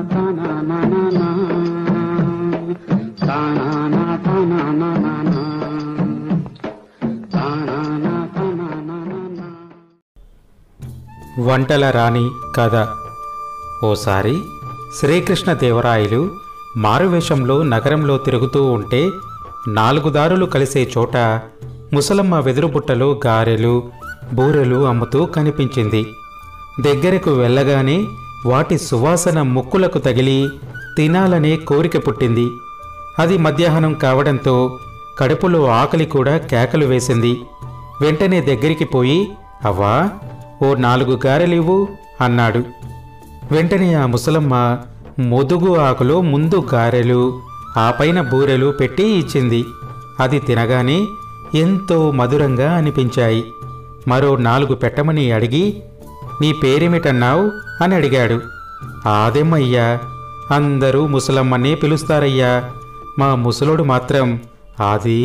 వంటల రాణి కథ. ఓసారి శ్రీకృష్ణదేవరాయలు మారువేషంలో నగరంలో తిరుగుతూ ఉంటే 4 దారులు కలిసే చోట ముసలమ్మ వెదురుబుట్టలో గారెలు బూరెలు అమ్ముతూ కనిపించింది. దగ్గరకు వెళ్ళగానే వాటి సువాసన ముక్కులకు తగిలి తినాలనే కోరిక పుట్టింది. అది మధ్యాహ్నం కావడంతో కడుపులో ఆకలి కూడా కేకలు వేసింది. వెంటనే దగ్గరికి పోయి, అవ్వా, ఓ 4 గారెలివ్వు అన్నాడు. వెంటనే ఆ ముసలమ్మ మొదుగు ఆకులో ముందు గారెలు ఆ పైన బూరెలు పెట్టి ఇచ్చింది. అది తినగానే ఎంతో మధురంగా అనిపించాయి. మరో 4 పెట్టమని అడిగి, నీ పేరేమిటన్నావు అని అడిగాడు. ఆదెమ్మయ్యా, అందరూ ముసలమ్మనే పిలుస్తారయ్యా, మా ముసలోడు మాత్రం ఆది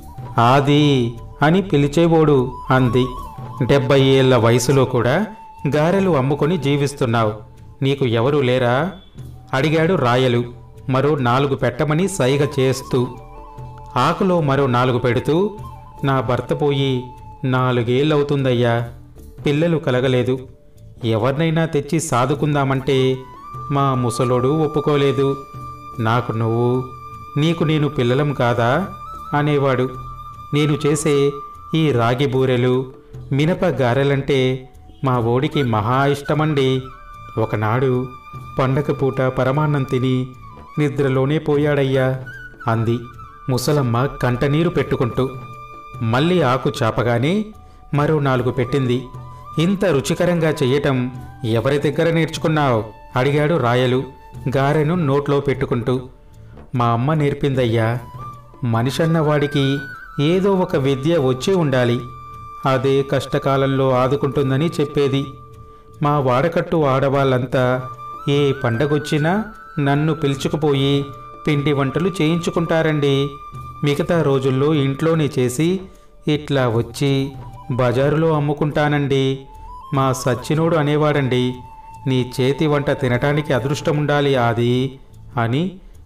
ఆది అని పిలిచేవోడు అంది. 70 ఏళ్ల వయసులో కూడా గారెలు అమ్ముకొని జీవిస్తున్నావు, నీకు ఎవరూ లేరా అడిగాడు రాయలు మరో 4 పెట్టమని సైగ చేస్తూ. ఆకులో మరో 4 పెడుతూ, నా భర్త పోయి 4 ఏళ్ళవుతుందయ్యా, పిల్లలు కలగలేదు, ఎవరినైనా తెచ్చి సాదుకుందామంటే మా ముసలోడు ఒప్పుకోలేదు, నాకు నువ్వు, నీకు నేను పిల్లలం కాదా అనేవాడు. నేను చేసే ఈ రాగి బూరెలు మినప గారెలంటే మా ఓడికి మహా ఇష్టమండి. ఒకనాడు పండగ పూట పరమాన్నం తిని నిద్రలోనే పోయాడయ్యా అంది ముసలమ్మ కంటనీరు పెట్టుకుంటూ. మళ్ళీ ఆకు చాపగానే మరో 4 పెట్టింది. ఇంత రుచికరంగా చెయ్యటం ఎవరి దగ్గర నేర్చుకున్నావు అడిగాడు రాయలు గారెను నోట్లో పెట్టుకుంటూ. మా అమ్మ నేర్పిందయ్యా, మనిషన్నవాడికి ఏదో ఒక విద్య వచ్చి ఉండాలి, అదే కష్టకాలంలో ఆదుకుంటుందని చెప్పేది. మా వాడకట్టు ఆడవాళ్ళంతా ఏ పండగొచ్చినా నన్ను పిలుచుకుపోయి పిండి వంటలు చేయించుకుంటారండి. మిగతా రోజుల్లో ఇంట్లోనే చేసి ఇట్లా వచ్చి బజారులో అమ్ముకుంటానండి. మా సచ్చినోడు అనేవాడండి, నీ చేతి వంట తినటానికి అదృష్టముండాలి ఆది అని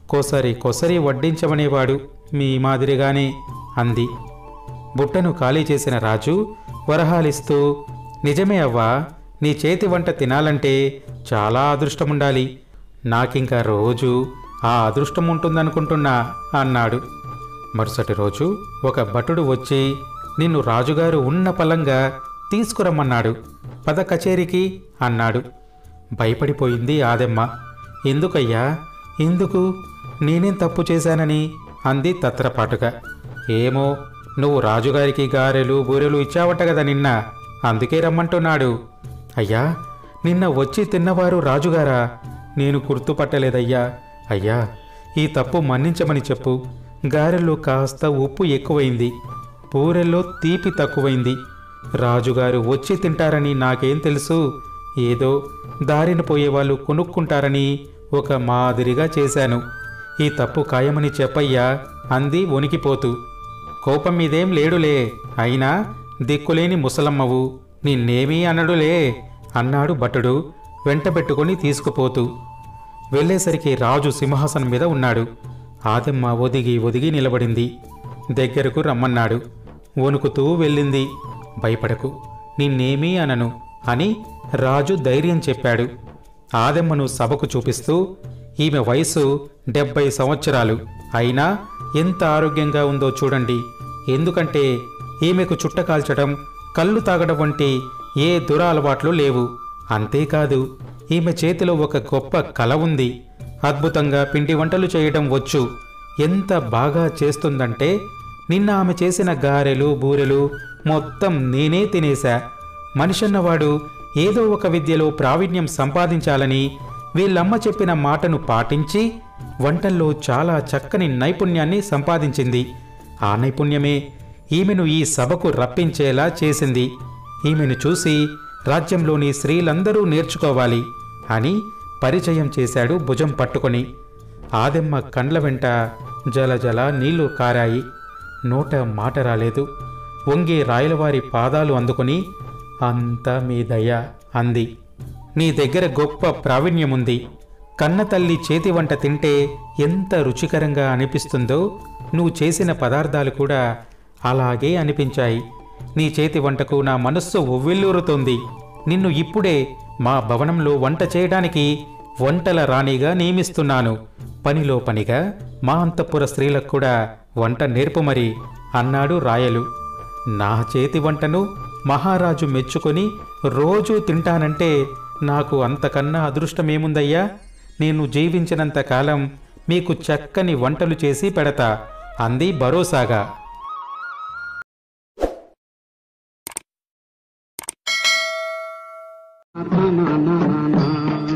కొసరి వడ్డించమనేవాడు, మీ మాదిరిగానే అంది. బుట్టను ఖాళీ చేసిన రాజు వరహాలిస్తూ, నిజమే అవ్వా, నీ చేతి వంట తినాలంటే చాలా అదృష్టముండాలి, నాకింకా రోజు ఆ అదృష్టం ఉంటుందనుకుంటున్నా అన్నాడు. మరుసటి రోజు ఒక భటుడు వచ్చి, నిన్ను రాజుగారు ఉన్న పలంగా తీసుకురమ్మన్నాడు, పద కచేరికి అన్నాడు. భయపడిపోయింది ఆదెమ్మ. ఎందుకయ్యా, ఎందుకు, నేనేం తప్పు చేశానని అంది తత్రపాటుగా. ఏమో, నువ్వు రాజుగారికి గారెలు బూరెలు ఇచ్చావట కదా నిన్న, అందుకే రమ్మంటున్నాడు. అయ్యా, నిన్న వచ్చి తిన్నవారు రాజుగారా? నేను గుర్తుపట్టలేదయ్యా. అయ్యా, ఈ తప్పు మన్నించమని చెప్పు. గారెల్లో కాస్త ఉప్పు ఎక్కువైంది, బూరెల్లో తీపి తక్కువైంది. రాజుగారు వచ్చి తింటారని నాకేం తెలుసు, ఏదో దారిన పోయేవాళ్ళు కొనుక్కుంటారని ఒక మాదిరిగా చేశాను. ఈ తప్పు ఖాయమని చెప్పయ్యా అంది వణికిపోతూ. కోపం మీదేం లేడులే, అయినా దిక్కులేని ముసలమ్మవు, నిన్నేమీ అనడులే అన్నాడు భటుడు వెంటబెట్టుకుని తీసుకుపోతూ. వెళ్ళేసరికి రాజు సింహాసనం మీద ఉన్నాడు. ఆదెమ్మ ఒదిగి నిలబడింది. దగ్గరకు రమ్మన్నాడు. వణుకుతూ వెళ్ళింది. భయపడకు, నిన్నేమీ అనను అని రాజు ధైర్యం చెప్పాడు. ఆదెమ్మను సభకు చూపిస్తూ, ఈమె వయసు 70 సంవత్సరాలు, అయినా ఎంత ఆరోగ్యంగా ఉందో చూడండి. ఎందుకంటే ఈమెకు చుట్ట కాల్చడం, కళ్ళు తాగడం వంటి ఏ దురలవాట్లు లేవు. అంతేకాదు, ఈమె చేతిలో ఒక గొప్ప కళ ఉంది. అద్భుతంగా పిండి వంటలు చేయడం వచ్చు. ఎంత బాగా చేస్తుందంటే నిన్న ఆమె చేసిన గారెలు బూరెలు మొత్తం నేనే తినేశా. మనిషన్నవాడు ఏదో ఒక విద్యలో ప్రావీణ్యం సంపాదించాలని వీళ్ళమ్మ చెప్పిన మాటను పాటించి వంటల్లో చాలా చక్కని నైపుణ్యాన్ని సంపాదించింది. ఆ నైపుణ్యమే ఈమెను ఈ సభకు రప్పించేలా చేసింది. ఈమెను చూసి రాజ్యంలోని స్త్రీలందరూ నేర్చుకోవాలి అని పరిచయం చేశాడు భుజం పట్టుకొని. ఆదెమ్మ కండ్ల వెంట జలజల నీళ్లు కారాయి. నోట మాట రాలేదు. వంగి రాయలవారి పాదాలు అందుకుని, అంతా మీ దయ అంది. నీ దగ్గర గొప్ప ప్రావీణ్యముంది, కన్నతల్లి చేతి వంట తింటే ఎంత రుచికరంగా అనిపిస్తుందో నువ్వు చేసిన పదార్థాలు కూడా అలాగే అనిపించాయి. నీ చేతి వంటకు నా మనస్సు ఉవ్విల్లూరుతోంది. నిన్ను ఇప్పుడే మా భవనంలో వంట చేయడానికి వంటల రాణిగా నియమిస్తున్నాను. పనిలో పనిగా మా అంతఃపుర స్త్రీలకు కూడా వంట నేర్పుమరి అన్నాడు రాయలు. నా చేతి వంటను మహారాజు మెచ్చుకొని రోజూ తింటానంటే నాకు అంతకన్నా అదృష్టమేముందయ్యా? నేను జీవించినంత కాలం మీకు చక్కని వంటలు చేసి పెడతా అంది భరోసాగా. na na na na na